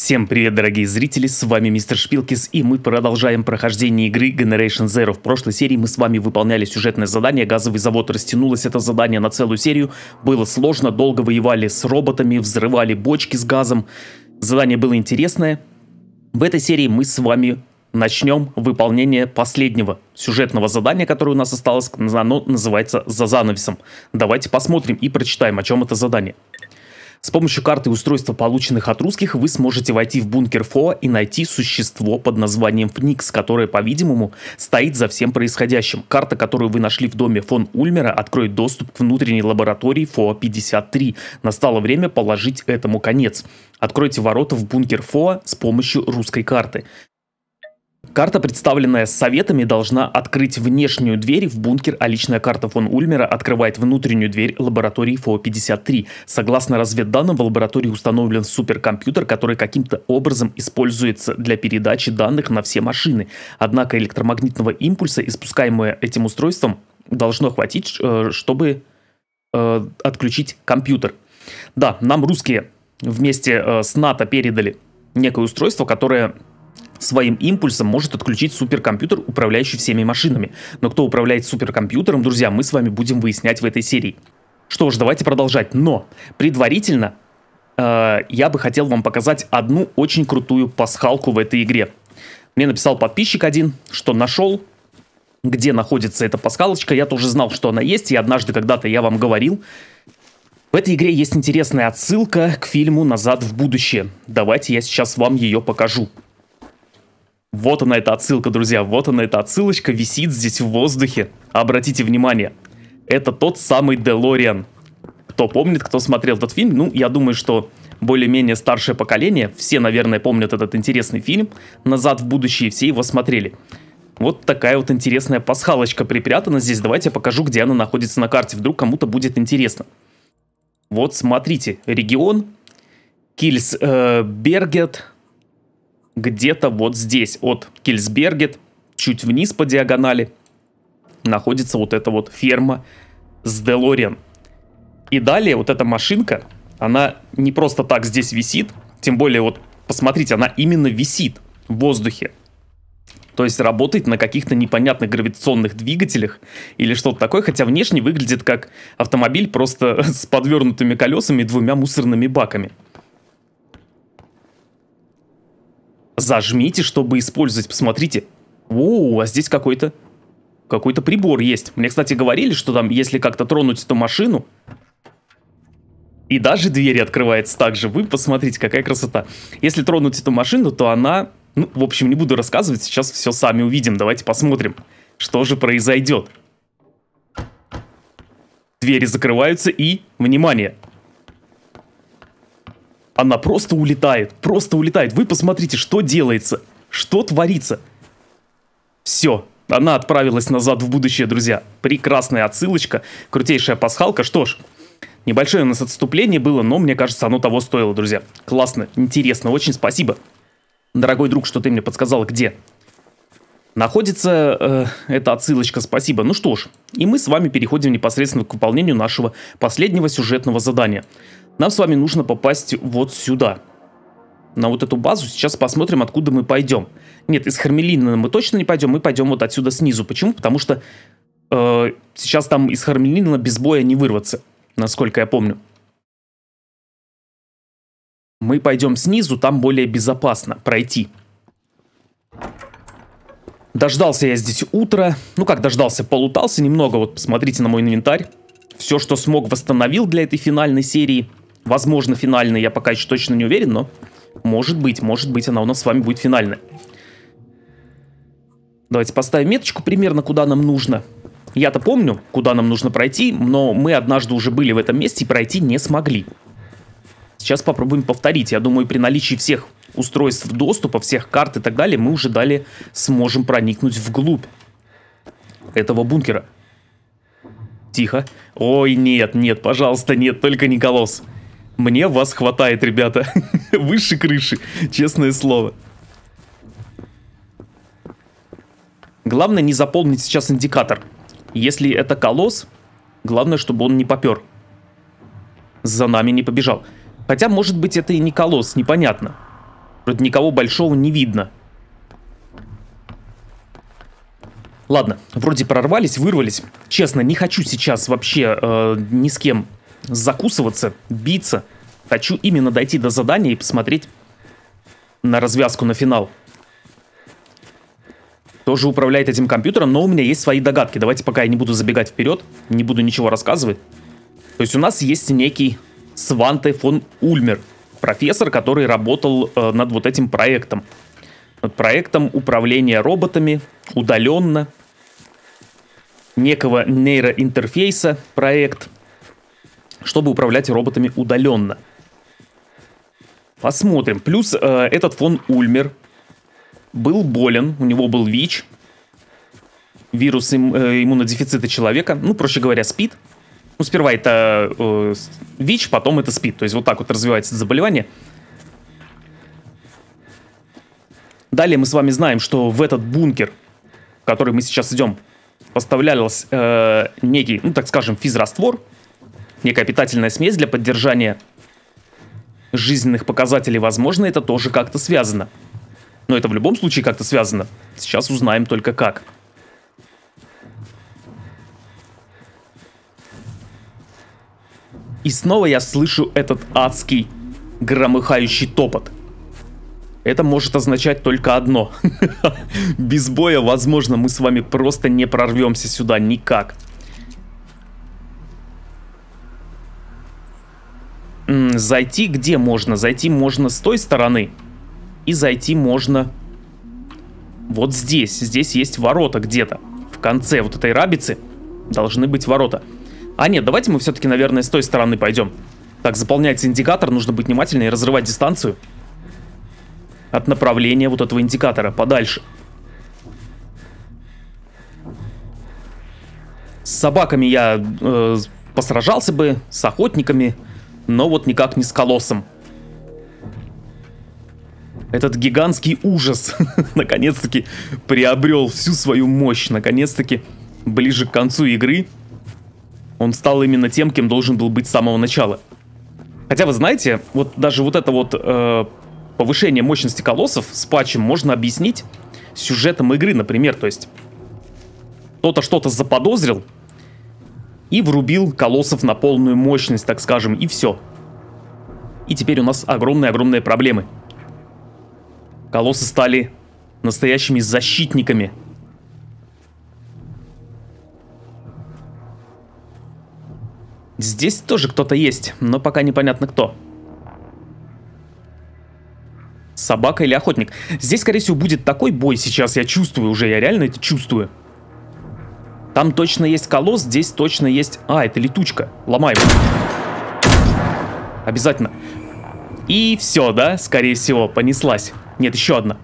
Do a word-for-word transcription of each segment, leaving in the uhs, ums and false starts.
Всем привет, дорогие зрители, с вами Мистер Шпилкис, и мы продолжаем прохождение игры Generation Zero. В прошлой серии мы с вами выполняли сюжетное задание, газовый завод, растянулось это задание на целую серию, было сложно, долго воевали с роботами, взрывали бочки с газом, задание было интересное. В этой серии мы с вами начнем выполнение последнего сюжетного задания, которое у нас осталось, оно называется «За занавесом». Давайте посмотрим и прочитаем, о чем это задание. С помощью карты и устройства, полученных от русских, вы сможете войти в бункер ФОА и найти существо под названием Фникс, которое, по-видимому, стоит за всем происходящим. Карта, которую вы нашли в доме фон Ульмера, откроет доступ к внутренней лаборатории ФОА пятьдесят три. Настало время положить этому конец. Откройте ворота в бункер ФОА с помощью русской карты. Карта, представленная советами, должна открыть внешнюю дверь в бункер, а личная карта фон Ульмера открывает внутреннюю дверь лаборатории ФОА пятьдесят три. Согласно разведданным, в лаборатории установлен суперкомпьютер, который каким-то образом используется для передачи данных на все машины. Однако электромагнитного импульса, испускаемого этим устройством, должно хватить, чтобы э, отключить компьютер. Да, нам русские вместе э, с НАТО передали некое устройство, которое своим импульсом может отключить суперкомпьютер, управляющий всеми машинами. Но кто управляет суперкомпьютером, друзья, мы с вами будем выяснять в этой серии. Что ж, давайте продолжать. Но предварительно э, я бы хотел вам показать одну очень крутую пасхалку в этой игре. Мне написал подписчик один, что нашел, где находится эта пасхалочка. Я тоже знал, что она есть, и однажды когда-то я вам говорил. В этой игре есть интересная отсылка к фильму «Назад в будущее». Давайте я сейчас вам ее покажу. Вот она, эта отсылка, друзья, вот она, эта отсылочка висит здесь в воздухе. Обратите внимание, это тот самый Делориан. Кто помнит, кто смотрел этот фильм, ну, я думаю, что более-менее старшее поколение, все, наверное, помнят этот интересный фильм «Назад в будущее», все его смотрели. Вот такая вот интересная пасхалочка припрятана здесь. Давайте я покажу, где она находится на карте, вдруг кому-то будет интересно. Вот, смотрите, регион Кильсбергет. Где-то вот здесь, от Кильсбергет, чуть вниз по диагонали, находится вот эта вот ферма с Делориан. И далее вот эта машинка, она не просто так здесь висит, тем более вот, посмотрите, она именно висит в воздухе. То есть работает на каких-то непонятных гравитационных двигателях или что-то такое, хотя внешне выглядит как автомобиль просто с подвернутыми колесами и двумя мусорными баками. Зажмите, чтобы использовать. Посмотрите. О, а здесь какой-то какой-то прибор есть. Мне, кстати, говорили, что там, если как-то тронуть эту машину, и даже двери открывается так же. Вы посмотрите, какая красота. Если тронуть эту машину, то она... Ну, в общем, не буду рассказывать. Сейчас все сами увидим. Давайте посмотрим, что же произойдет. Двери закрываются и... Внимание! Она просто улетает, просто улетает. Вы посмотрите, что делается, что творится. Все, она отправилась назад в будущее, друзья. Прекрасная отсылочка, крутейшая пасхалка. Что ж, небольшое у нас отступление было, но мне кажется, оно того стоило, друзья. Классно, интересно, очень спасибо. Дорогой друг, что ты мне подсказал, где находится э, эта отсылочка, спасибо. Ну что ж, и мы с вами переходим непосредственно к выполнению нашего последнего сюжетного задания. Нам с вами нужно попасть вот сюда, на вот эту базу. Сейчас посмотрим, откуда мы пойдем. Нет, из Хармелина мы точно не пойдем, мы пойдем вот отсюда снизу. Почему? Потому что э, сейчас там из Хармелина без боя не вырваться, насколько я помню. Мы пойдем снизу, там более безопасно пройти. Дождался я здесь утра. Ну как дождался, полутался немного. Вот посмотрите на мой инвентарь. Все, что смог, восстановил для этой финальной серии. Возможно, финальной, я пока еще точно не уверен, но может быть, может быть, она у нас с вами будет финальная. Давайте поставим меточку примерно, куда нам нужно. Я-то помню, куда нам нужно пройти, но мы однажды уже были в этом месте и пройти не смогли. Сейчас попробуем повторить. Я думаю, при наличии всех устройств доступа, всех карт и так далее, мы уже далее сможем проникнуть вглубь этого бункера. Тихо. Ой, нет, нет, пожалуйста, нет, только не колосс. Мне вас хватает, ребята. Выше крыши, честное слово. Главное не заполнить сейчас индикатор. Если это колосс, главное, чтобы он не попер. За нами не побежал. Хотя, может быть, это и не колосс, непонятно. Вроде никого большого не видно. Ладно, вроде прорвались, вырвались. Честно, не хочу сейчас вообще э, ни с кем закусываться, биться. Хочу именно дойти до задания и посмотреть на развязку, на финал. Тоже управляет этим компьютером, но у меня есть свои догадки. Давайте пока я не буду забегать вперед, не буду ничего рассказывать. То есть у нас есть некий Сванте фон Ульмер, профессор, который работал э, над вот этим проектом. Над проектом управления роботами удаленно. Некого нейроинтерфейса проект, чтобы управлять роботами удаленно. Посмотрим. Плюс э, этот фон Ульмер был болен, у него был ВИЧ, вирус им, э, иммунодефицита человека, ну, проще говоря, СПИД. Ну, сперва это э, ВИЧ, потом это СПИД, то есть вот так вот развивается заболевание. Далее мы с вами знаем, что в этот бункер, в который мы сейчас идем, поставлялся э, некий, ну, так скажем, физраствор, некая питательная смесь для поддержания жизненных показателей. Возможно, это тоже как-то связано. Но это в любом случае как-то связано. Сейчас узнаем только как. И снова я слышу этот адский громыхающий топот. Это может означать только одно. Без боя, возможно, мы с вами просто не прорвемся сюда никак. Зайти где можно? Зайти можно с той стороны. И зайти можно вот здесь. Здесь есть ворота где-то. В конце вот этой рабицы должны быть ворота. А нет, давайте мы все-таки, наверное, с той стороны пойдем. Так, заполняется индикатор. Нужно быть внимательнее и разрывать дистанцию от направления вот этого индикатора подальше. С собаками я э, посражался бы, с охотниками, но вот никак не с колоссом. Этот гигантский ужас наконец-таки приобрел всю свою мощь. Наконец-таки ближе к концу игры он стал именно тем, кем должен был быть с самого начала. Хотя вы знаете, вот даже вот это вот э, повышение мощности колоссов с патчем можно объяснить сюжетом игры, например. То есть кто-то что-то заподозрил и врубил колоссов на полную мощность, так скажем, и все. И теперь у нас огромные-огромные проблемы. Колоссы стали настоящими защитниками. Здесь тоже кто-то есть, но пока непонятно кто. Собака или охотник. Здесь, скорее всего, будет такой бой сейчас, я чувствую уже, я реально это чувствую. Там точно есть колосс, здесь точно есть... А, это летучка. Ломаем. Обязательно. И все, да? Скорее всего, понеслась. Нет, еще одна.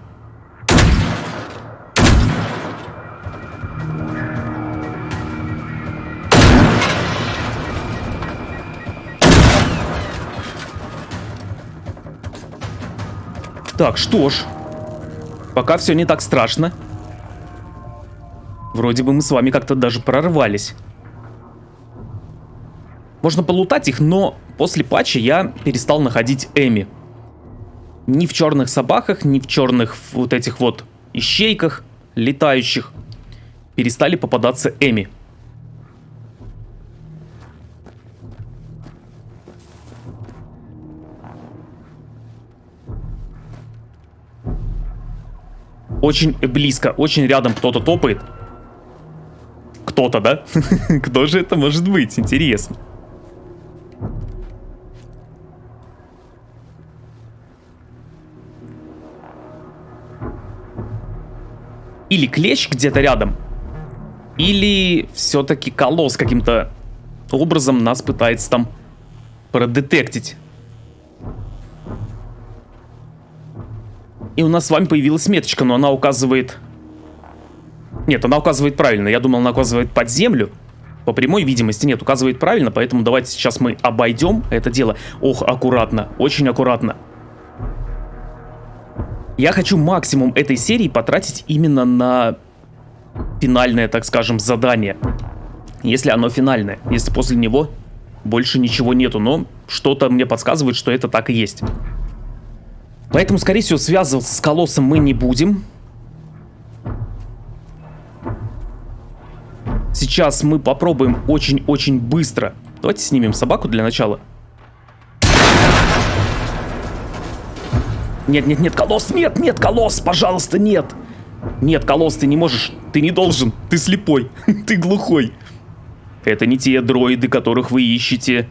Так, что ж. Пока все не так страшно. Вроде бы мы с вами как-то даже прорвались. Можно полутать их, но после патча я перестал находить Эми. Ни в черных собаках, ни в черных вот этих вот ищейках летающих перестали попадаться Эми. Очень близко, очень рядом кто-то топает. Кто-то, да? Кто же это может быть? Интересно. Или клещ где-то рядом, или все-таки колосс каким-то образом нас пытается там продетектить. И у нас с вами появилась меточка, но она указывает... Нет, она указывает правильно. Я думал, она указывает под землю. По прямой видимости нет, указывает правильно, поэтому давайте сейчас мы обойдем это дело. Ох, аккуратно, очень аккуратно. Я хочу максимум этой серии потратить именно на финальное, так скажем, задание. Если оно финальное. Если после него больше ничего нету. Но что-то мне подсказывает, что это так и есть. Поэтому, скорее всего, связываться с колоссом мы не будем. Сейчас мы попробуем очень-очень быстро. Давайте снимем собаку для начала. Нет, нет, нет, колосс, нет, нет, колосс, пожалуйста, нет. Нет, колосс, ты не можешь, ты не должен, ты слепой, ты глухой. Это не те дроиды, которых вы ищете.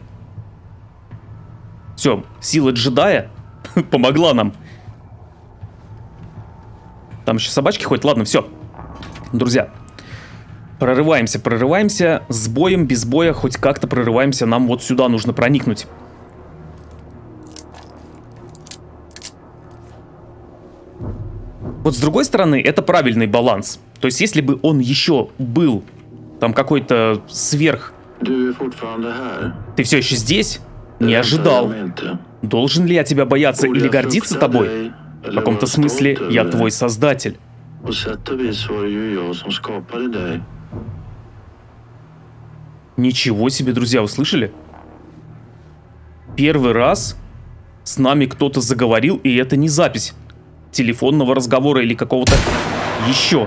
Все, сила джедая помогла нам. Там еще собачки ходят, ладно, все. Друзья, прорываемся, прорываемся, с боем, без боя, хоть как-то прорываемся, нам вот сюда нужно проникнуть. Вот с другой стороны, это правильный баланс. То есть, если бы он еще был, там какой-то сверх... Ты все еще здесь? Не ожидал. Должен ли я тебя бояться или гордиться тобой? В каком-то смысле, я твой создатель. Ничего себе, друзья, услышали? Первый раз с нами кто-то заговорил, и это не запись телефонного разговора или какого-то еще.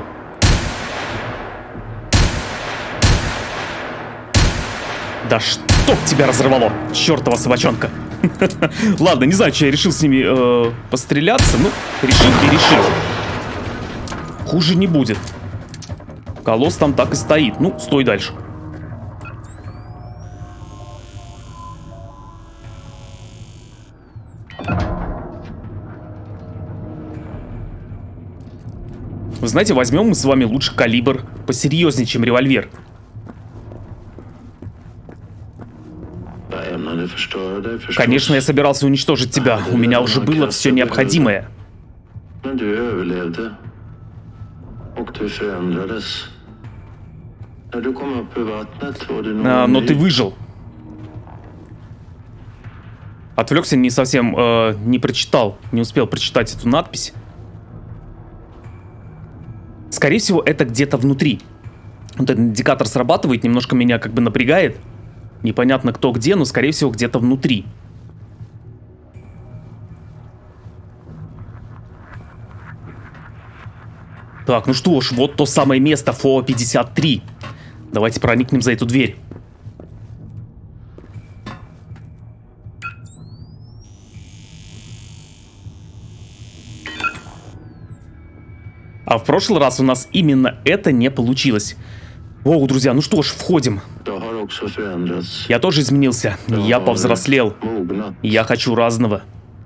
Да чтоб тебя разорвало, чертова собачонка. Ладно, не знаю, что я решил с ними э, постреляться. Ну, решил и решил. Хуже не будет. Колосс там так и стоит. Ну, стой дальше. Вы знаете, возьмем мы с вами лучше калибр посерьезнее, чем револьвер. Конечно, я собирался уничтожить тебя. У меня уже было все необходимое. А, но ты выжил. Отвлекся, не совсем, э, не прочитал, не успел прочитать эту надпись. Скорее всего, это где-то внутри. Вот этот индикатор срабатывает, немножко меня как бы напрягает. Непонятно кто где, но скорее всего где-то внутри. Так, ну что ж, вот то самое место, эф о пятьдесят три. Давайте проникнем за эту дверь. А в прошлый раз у нас именно это не получилось. Воу, друзья, ну что ж, входим. Я тоже изменился. Я повзрослел. Я хочу разного.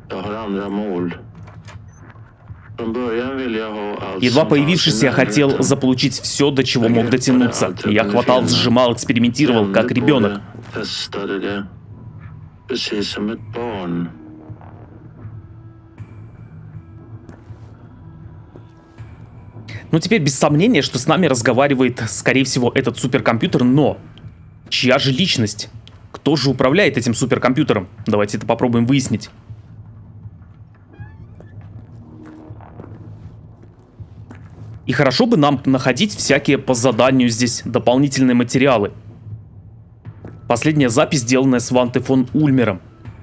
Едва появившись, я хотел заполучить все, до чего мог дотянуться. Я хватал, сжимал, экспериментировал, как ребенок. Ну, теперь без сомнения, что с нами разговаривает, скорее всего, этот суперкомпьютер, но чья же личность? Кто же управляет этим суперкомпьютером? Давайте это попробуем выяснить. И хорошо бы нам находить всякие по заданию здесь дополнительные материалы. Последняя запись, сделанная с Ванте фон Ульмером.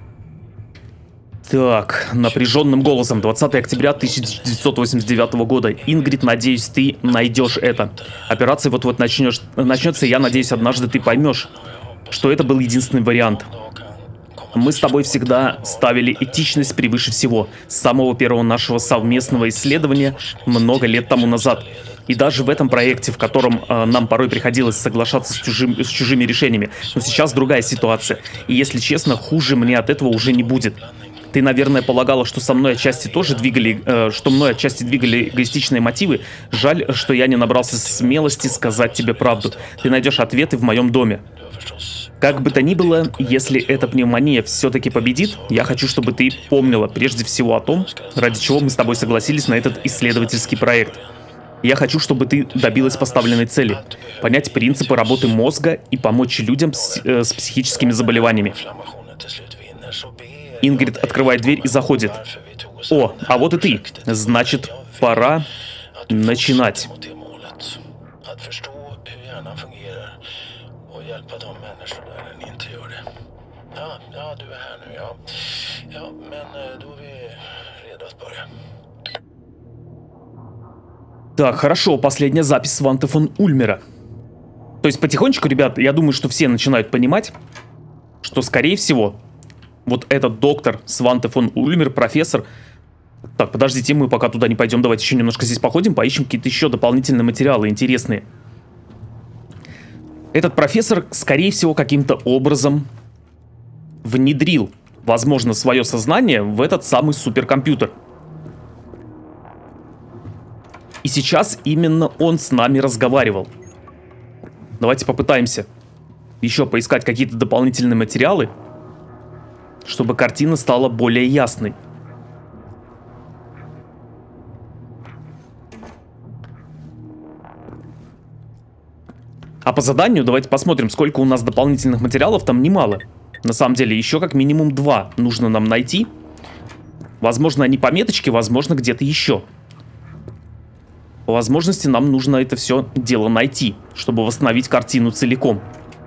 Так, напряженным голосом, двадцатое октября тысяча девятьсот восемьдесят девятого года. Ингрид, надеюсь, ты найдешь это. Операция вот-вот начнешь, начнется, я надеюсь, однажды ты поймешь, что это был единственный вариант. Мы с тобой всегда ставили этичность превыше всего. С самого первого нашего совместного исследования много лет тому назад. И даже в этом проекте, в котором э, нам порой приходилось соглашаться с, чужим, с чужими решениями. Но сейчас другая ситуация. И если честно, хуже мне от этого уже не будет. Ты, наверное, полагала, что со мной отчасти тоже двигали, э, что мной отчасти двигали эгоистичные мотивы. Жаль, что я не набрался смелости сказать тебе правду. Ты найдешь ответы в моем доме. Как бы то ни было, если эта пневмония все-таки победит, я хочу, чтобы ты помнила прежде всего о том, ради чего мы с тобой согласились на этот исследовательский проект. Я хочу, чтобы ты добилась поставленной цели. Понять принципы работы мозга и помочь людям с, э, с психическими заболеваниями. Ингрид открывает дверь и заходит. О, а вот и ты. Значит, пора начинать. Так, хорошо, последняя запись Сванте фон Ульмера. То есть потихонечку, ребят, я думаю, что все начинают понимать, что, скорее всего, вот этот доктор Сванте фон Ульмер, профессор... Так, подождите, мы пока туда не пойдем, давайте еще немножко здесь походим, поищем какие-то еще дополнительные материалы интересные. Этот профессор, скорее всего, каким-то образом внедрил, возможно, свое сознание в этот самый суперкомпьютер. И сейчас именно он с нами разговаривал. Давайте попытаемся еще поискать какие-то дополнительные материалы, чтобы картина стала более ясной. А по заданию давайте посмотрим, сколько у нас дополнительных материалов. Там немало. На самом деле, еще как минимум два нужно нам найти. Возможно, они по меточке, возможно, где-то еще. По возможности нам нужно это все дело найти, чтобы восстановить картину целиком.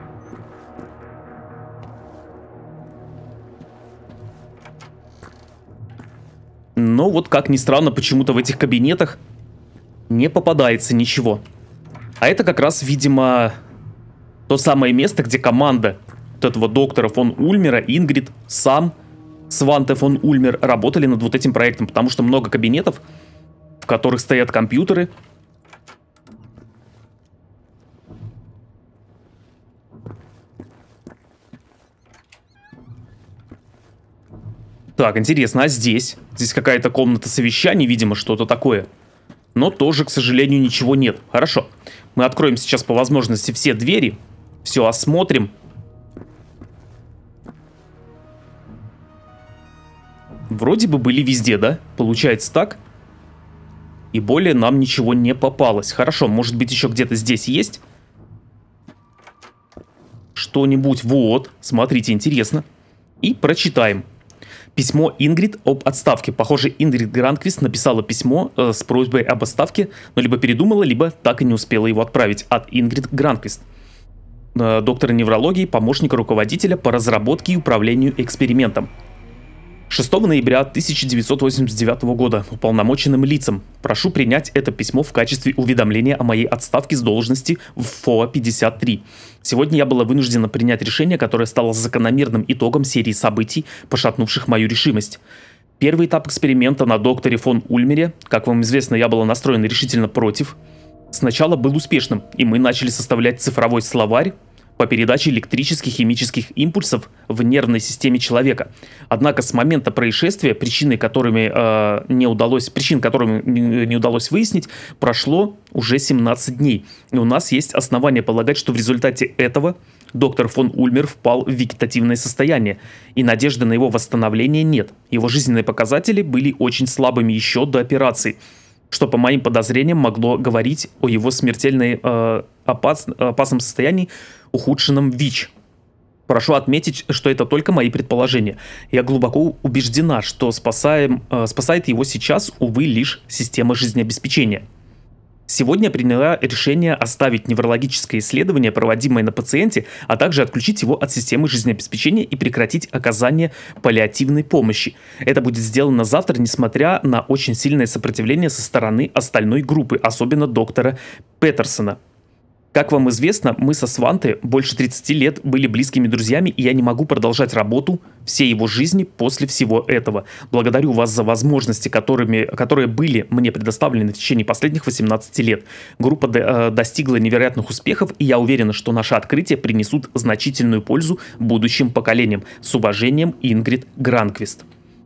Но вот, как ни странно, почему-то в этих кабинетах не попадается ничего. А это как раз, видимо, то самое место, где команда вот этого доктора фон Ульмера, Ингрид, сам Сванте фон Ульмер работали над вот этим проектом, потому что много кабинетов, в которых стоят компьютеры. Так, интересно, а здесь? Здесь какая-то комната совещаний, видимо, что-то такое. Но тоже, к сожалению, ничего нет. Хорошо. Мы откроем сейчас по возможности все двери. Все осмотрим. Вроде бы были везде, да? Получается так. И более нам ничего не попалось. Хорошо, может быть, еще где-то здесь есть что-нибудь. Вот, смотрите, интересно. И прочитаем. Письмо Ингрид об отставке. Похоже, Ингрид Гранквист написала письмо э, с просьбой об отставке, но либо передумала, либо так и не успела его отправить. От Ингрид Гранквист, э, доктора неврологии, помощника руководителя по разработке и управлению экспериментом. шестого ноября тысяча девятьсот восемьдесят девятого года уполномоченным лицам. Прошу принять это письмо в качестве уведомления о моей отставке с должности в ФОА пятьдесят три. Сегодня я была вынуждена принять решение, которое стало закономерным итогом серии событий, пошатнувших мою решимость. Первый этап эксперимента на докторе фон Ульмере, как вам известно, я была настроена решительно против, сначала был успешным, и мы начали составлять цифровой словарь по передаче электрических и химических импульсов в нервной системе человека. Однако с момента происшествия, причины которыми, э, не удалось, причин которыми не удалось выяснить, прошло уже семнадцать дней. И у нас есть основания полагать, что в результате этого доктор фон Ульмер впал в вегетативное состояние, и надежды на его восстановление нет. Его жизненные показатели были очень слабыми еще до операции, что, по моим подозрениям, могло говорить о его смертельной э, опас, опасном состоянии, ухудшенном ВИЧ. Прошу отметить, что это только мои предположения. Я глубоко убеждена, что спасаем, э, спасает его сейчас, увы, лишь система жизнеобеспечения. Сегодня я приняла решение оставить неврологическое исследование, проводимое на пациенте, а также отключить его от системы жизнеобеспечения и прекратить оказание паллиативной помощи. Это будет сделано завтра, несмотря на очень сильное сопротивление со стороны остальной группы, особенно доктора Петерсона. Как вам известно, мы со Сванте больше тридцати лет были близкими друзьями, и я не могу продолжать работу всей его жизни после всего этого. Благодарю вас за возможности, которыми, которые были мне предоставлены в течение последних восемнадцати лет. Группа до, э, достигла невероятных успехов, и я уверена, что наши открытия принесут значительную пользу будущим поколениям. С уважением, Ингрид Гранквист.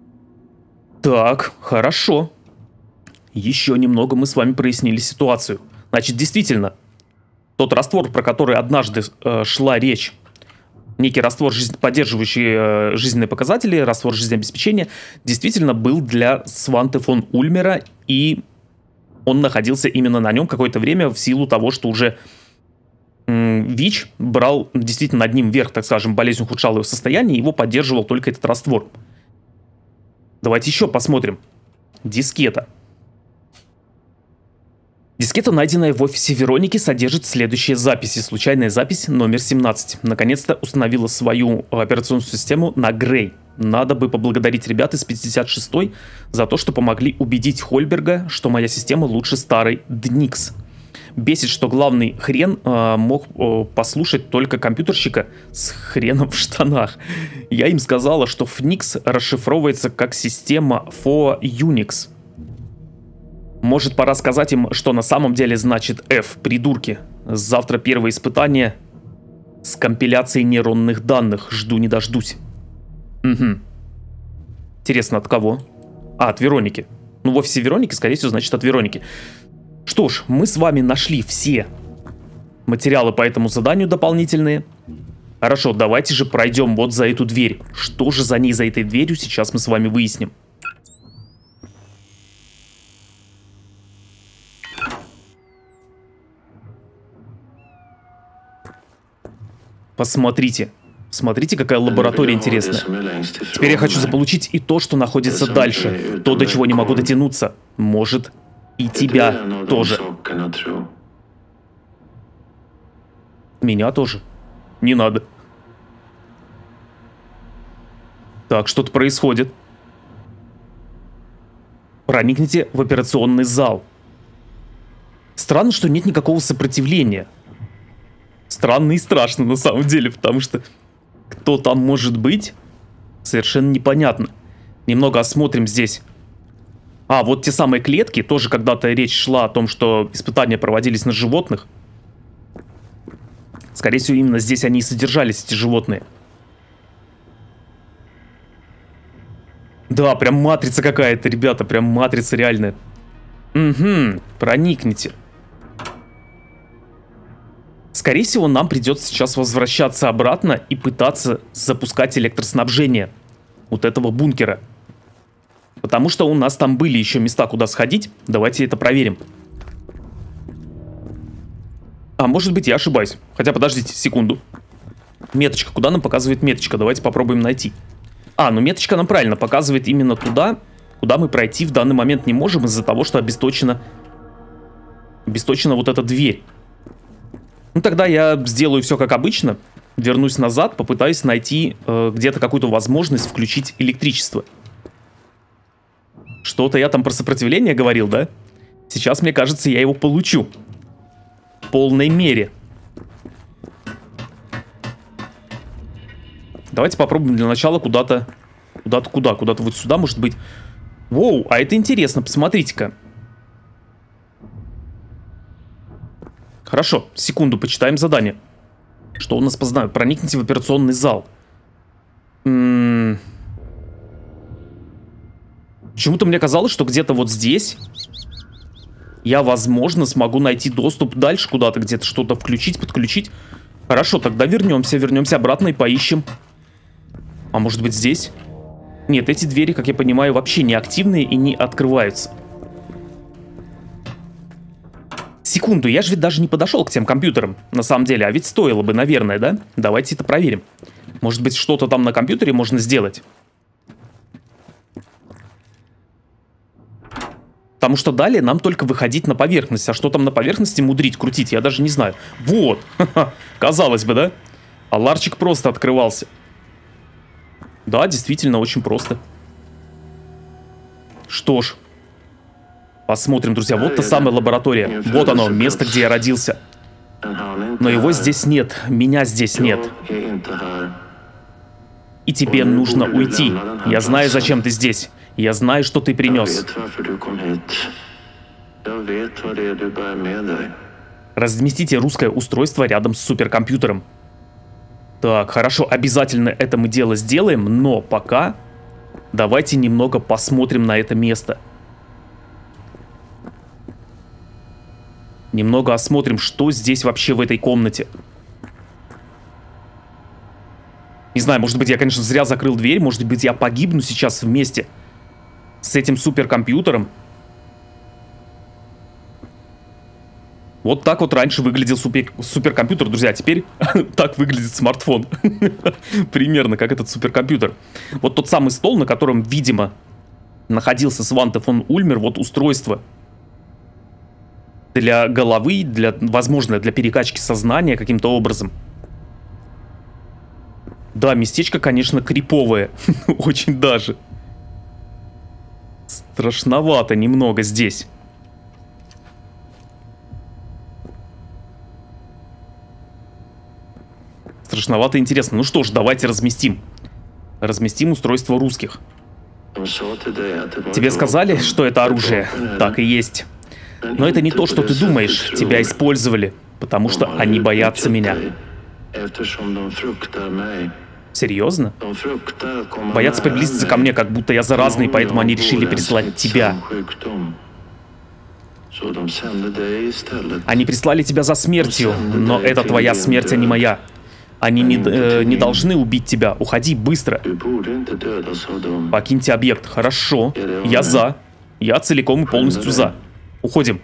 Так, хорошо. Еще немного мы с вами прояснили ситуацию. Значит, действительно, тот раствор, про который однажды э, шла речь, некий раствор, жизнь, поддерживающий э, жизненные показатели, раствор жизнеобеспечения, действительно был для Сванте фон Ульмера, и он находился именно на нем какое-то время в силу того, что уже э, ВИЧ брал действительно над ним верх, так скажем, болезнь ухудшала его состояние, его поддерживал только этот раствор. Давайте еще посмотрим. Дискета. Дискета, найденная в офисе Вероники, содержит следующие записи. Случайная запись номер семнадцать. Наконец-то установила свою операционную систему на Грей. Надо бы поблагодарить ребят из пятьдесят шестой за то, что помогли убедить Хольберга, что моя система лучше старой Дникс. Бесит, что главный хрен э, мог э, послушать только компьютерщика с хреном в штанах. Я им сказала, что Фникс расшифровывается как система for Unix. Может, пора сказать им, что на самом деле значит F, придурки. Завтра первое испытание с компиляцией нейронных данных. Жду не дождусь. Угу. Интересно, от кого? А, от Вероники. Ну, в офисе Вероники, скорее всего, значит, от Вероники. Что ж, мы с вами нашли все материалы по этому заданию дополнительные. Хорошо, давайте же пройдем вот за эту дверь. Что же за ней, за этой дверью, сейчас мы с вами выясним. Посмотрите. Смотрите, какая лаборатория интересная. Теперь я хочу заполучить и то, что находится дальше. То, до чего не могу дотянуться. Может, и тебя тоже. Меня тоже. Не надо. Так, что-то происходит. Проникните в операционный зал. Странно, что нет никакого сопротивления. Странно и страшно на самом деле, потому что кто там может быть, совершенно непонятно. Немного осмотрим здесь. А, вот те самые клетки, тоже когда-то речь шла о том, что испытания проводились на животных. Скорее всего, именно здесь они и содержались, эти животные. Да, прям матрица какая-то, ребята, прям матрица реальная. Угу, проникните. Скорее всего, нам придется сейчас возвращаться обратно и пытаться запускать электроснабжение вот этого бункера. Потому что у нас там были еще места, куда сходить. Давайте это проверим. А может быть, я ошибаюсь. Хотя, подождите, секунду. Меточка, куда нам показывает меточка? Давайте попробуем найти. А, ну меточка нам правильно показывает именно туда, куда мы пройти в данный момент не можем из-за того, что обесточена... Обесточена вот эта дверь. Ну тогда я сделаю все как обычно. Вернусь назад, попытаюсь найти э, где-то какую-то возможность включить электричество. Что-то я там про сопротивление говорил, да? Сейчас, мне кажется, я его получу. В полной мере. Давайте попробуем для начала куда-то... Куда-то куда? Куда-то вот сюда, может быть. Воу, а это интересно, посмотрите-ка. Хорошо, секунду, почитаем задание. Что у нас по заданию? Проникните в операционный зал. М-м- Почему-то мне казалось, что где-то вот здесь я, возможно, смогу найти доступ дальше куда-то, где-то что-то включить, подключить. Хорошо, тогда вернемся, вернемся обратно и поищем. А может быть здесь? Нет, эти двери, как я понимаю, вообще не активные и не открываются. Секунду, я же ведь даже не подошел к тем компьютерам, на самом деле, а ведь стоило бы, наверное, да? Давайте это проверим. Может быть, что-то там на компьютере можно сделать? Потому что далее нам только выходить на поверхность. А что там на поверхности мудрить, крутить, я даже не знаю. Вот, казалось бы, да? А ларчик просто открывался. Да, действительно, очень просто. Что ж. Посмотрим, друзья. Вот та самая лаборатория. Вот оно, место, где я родился. Но его здесь нет. Меня здесь нет. И тебе нужно уйти. Я знаю, зачем ты здесь. Я знаю, что ты принес. Разместите русское устройство рядом с суперкомпьютером. Так, хорошо, обязательно это мы дело сделаем, но пока давайте немного посмотрим на это место. Немного осмотрим, что здесь вообще в этой комнате. Не знаю, может быть, я, конечно, зря закрыл дверь, может быть, я погибну сейчас вместе с этим суперкомпьютером. Вот так вот раньше выглядел супер, суперкомпьютер, друзья, а теперь так выглядит смартфон. Примерно как этот суперкомпьютер. Вот тот самый стол, на котором, видимо, находился Сванте фон Ульмер, вот устройство для головы, для, возможно, для перекачки сознания каким-то образом. Да, местечко, конечно, криповое. Очень даже. Страшновато немного здесь. Страшновато интересно. Ну что ж, давайте разместим. Разместим устройство русских. Тебе сказали, что это оружие? Так и есть. Но это не то, что ты думаешь. Тебя использовали, потому что они боятся меня. Серьезно? Боятся приблизиться ко мне, как будто я заразный, поэтому они решили прислать тебя. Они прислали тебя за смертью, но это твоя смерть, а не моя. Они не, э, не должны убить тебя. Уходи быстро. Покиньте объект. Хорошо. Я за. Я целиком и полностью за. Уходим.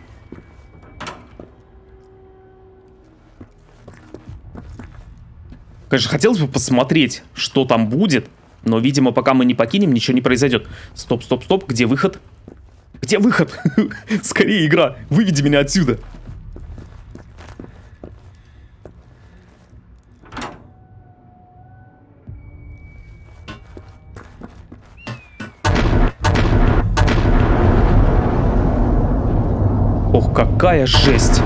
Конечно, хотелось бы посмотреть, что там будет. Но, видимо, пока мы не покинем, ничего не произойдет. Стоп, стоп, стоп. Где выход? Где выход? Скорее, игра. Выведи меня отсюда. Ох, какая жесть.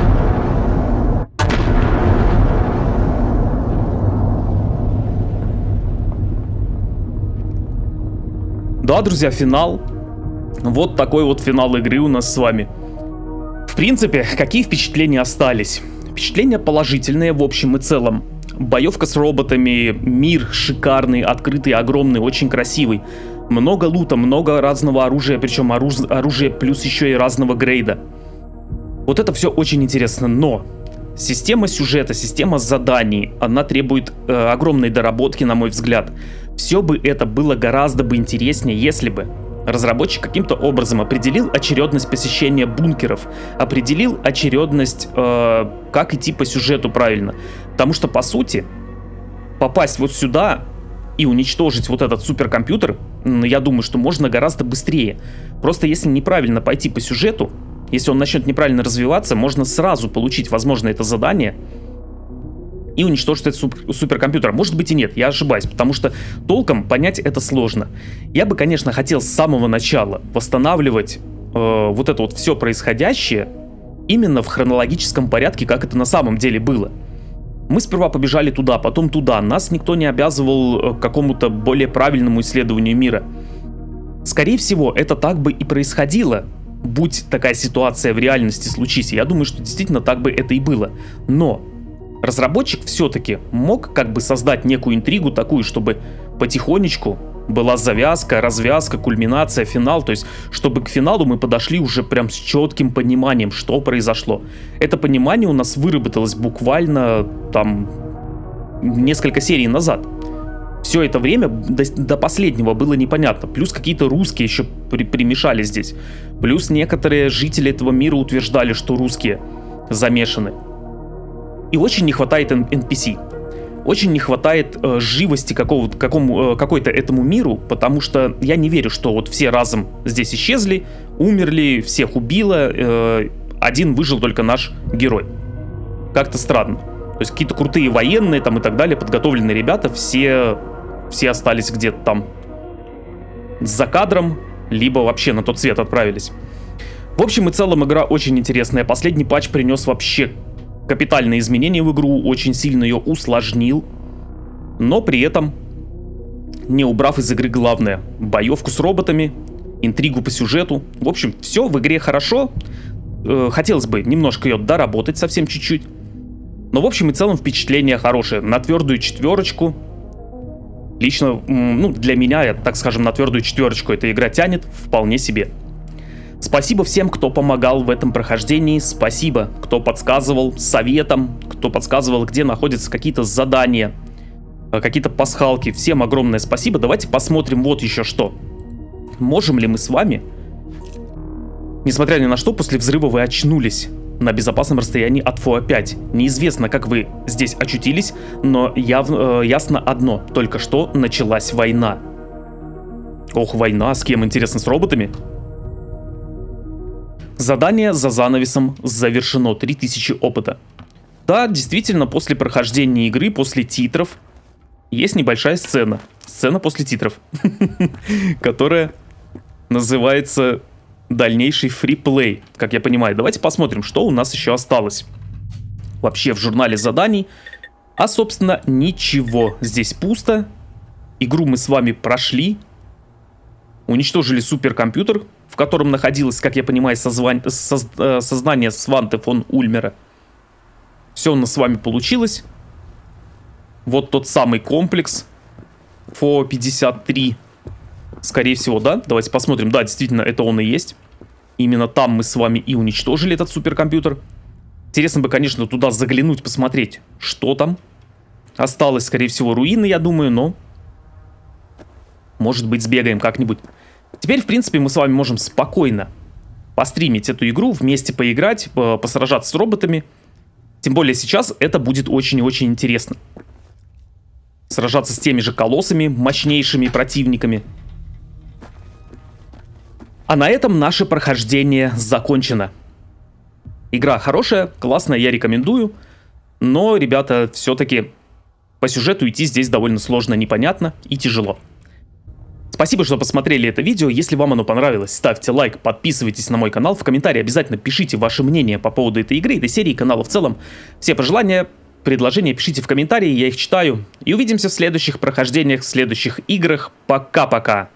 Да, друзья, финал. Вот такой вот финал игры у нас с вами. В принципе, какие впечатления остались? Впечатления положительные в общем и целом. Боевка с роботами, мир шикарный, открытый, огромный, очень красивый. Много лута, много разного оружия, причем оруж... оружие плюс еще и разного грейда. Вот это все очень интересно, но система сюжета, система заданий, она требует э, огромной доработки, на мой взгляд. Все бы это было гораздо бы интереснее, если бы разработчик каким-то образом определил очередность посещения бункеров, определил очередность, э, как идти по сюжету правильно. Потому что, по сути, попасть вот сюда и уничтожить вот этот суперкомпьютер, я думаю, что можно гораздо быстрее. Просто если неправильно пойти по сюжету, если он начнет неправильно развиваться, можно сразу получить, возможно, это задание и уничтожить этот супер, суперкомпьютер. Может быть и нет, я ошибаюсь, потому что толком понять это сложно. Я бы, конечно, хотел с самого начала восстанавливать э, вот это вот все происходящее именно в хронологическом порядке, как это на самом деле было. Мы сперва побежали туда, потом туда. Нас никто не обязывал к какому-то более правильному исследованию мира. Скорее всего, это так бы и происходило, будь такая ситуация в реальности случись. Я думаю, что действительно так бы это и было. Но разработчик все-таки мог как бы создать некую интригу такую, чтобы потихонечку была завязка, развязка, кульминация, финал. То есть, чтобы к финалу мы подошли уже прям с четким пониманием, что произошло. Это понимание у нас выработалось буквально там несколько серий назад. Все это время до, до последнего было непонятно. Плюс какие-то русские еще при, примешали здесь. Плюс некоторые жители этого мира утверждали, что русские замешаны. И очень не хватает эн пи си. Очень не хватает э, живости какого-то, какому, э, какой-то этому миру, потому что я не верю, что вот все разом здесь исчезли, умерли, всех убило, э, один выжил только наш герой. Как-то странно. То есть какие-то крутые военные там и так далее, подготовленные ребята, все, все остались где-то там за кадром, либо вообще на тот свет отправились. В общем и целом игра очень интересная. Последний патч принес вообще капитальные изменения в игру, очень сильно ее усложнил, но при этом не убрав из игры главное — боевку с роботами, интригу по сюжету. В общем, все в игре хорошо. Э, хотелось бы немножко ее доработать, совсем чуть-чуть. Но в общем и целом впечатление хорошее. На твердую четверочку. Лично, ну, для меня, так скажем, на твердую четверочку эта игра тянет вполне себе. Спасибо всем, кто помогал в этом прохождении. Спасибо, кто подсказывал советом, кто подсказывал, где находятся какие-то задания, какие-то пасхалки. Всем огромное спасибо. Давайте посмотрим вот еще что. Можем ли мы с вами, несмотря ни на что, после взрыва вы очнулись на безопасном расстоянии от Фоа пять. Неизвестно, как вы здесь очутились, но яв, э, ясно одно. Только что началась война. Ох, война. С кем, интересно, с роботами? Задание за занавесом завершено. три тысячи опыта. Да, действительно, после прохождения игры, после титров, есть небольшая сцена. Сцена после титров. Которая называется «Дальнейший фриплей», как я понимаю. Давайте посмотрим, что у нас еще осталось. Вообще в журнале заданий. А, собственно, ничего. Здесь пусто. Игру мы с вами прошли. Уничтожили суперкомпьютер, в котором находилось, как я понимаю, созван... соз... сознание Сванте фон Ульмера. Все у нас с вами получилось. Вот тот самый комплекс эф о пятьдесят три. Скорее всего, да? Давайте посмотрим. Да, действительно, это он и есть. Именно там мы с вами и уничтожили этот суперкомпьютер. Интересно бы, конечно, туда заглянуть, посмотреть, что там. Осталось, скорее всего, руины, я думаю, но... Может быть, сбегаем как-нибудь. Теперь, в принципе, мы с вами можем спокойно постримить эту игру, вместе поиграть, посражаться с роботами. Тем более сейчас это будет очень и очень интересно. Сражаться с теми же колоссами, мощнейшими противниками. А на этом наше прохождение закончено. Игра хорошая, классная, я рекомендую. Но, ребята, все-таки по сюжету идти здесь довольно сложно, непонятно и тяжело. Спасибо, что посмотрели это видео. Если вам оно понравилось, ставьте лайк, подписывайтесь на мой канал. В комментарии обязательно пишите ваше мнение по поводу этой игры, этой серии, канала в целом. Все пожелания, предложения пишите в комментарии, я их читаю. И увидимся в следующих прохождениях, в следующих играх. Пока-пока.